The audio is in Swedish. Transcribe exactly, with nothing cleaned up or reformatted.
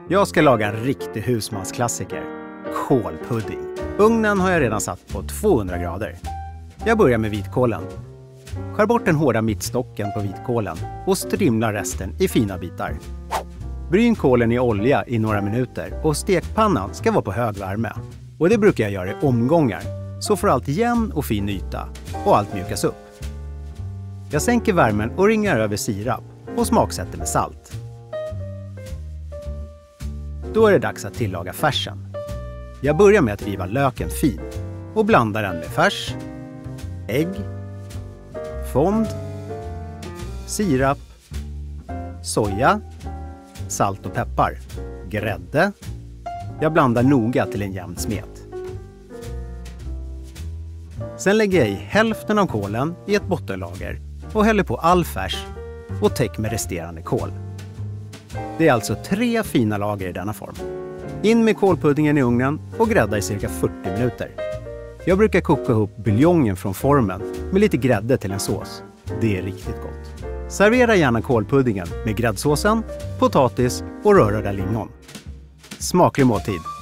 Jag ska laga en riktig husmansklassiker. Kålpudding. Ugnen har jag redan satt på tvåhundra grader. Jag börjar med vitkålen. Skär bort den hårda mittstocken på vitkålen och strimlar resten i fina bitar. Bryn kålen i olja i några minuter och stekpannan ska vara på hög värme. Och det brukar jag göra i omgångar, så får allt jämn och fin yta och allt mjukas upp. Jag sänker värmen och ringar över sirap och smaksätter med salt. Då är det dags att tillaga färsen. Jag börjar med att riva löken fin och blanda den med färs, ägg, fond, sirap, soja, salt och peppar, grädde. Jag blandar noga till en jämn smet. Sen lägger jag i hälften av kålen i ett bottenlager och häller på all färs och täck med resterande kål. Det är alltså tre fina lager i denna form. In med kålpuddingen i ugnen och grädda i cirka fyrtio minuter. Jag brukar koka ihop buljongen från formen med lite grädde till en sås. Det är riktigt gott. Servera gärna kålpuddingen med gräddsåsen, potatis och rödröda lingon. Smaklig måltid!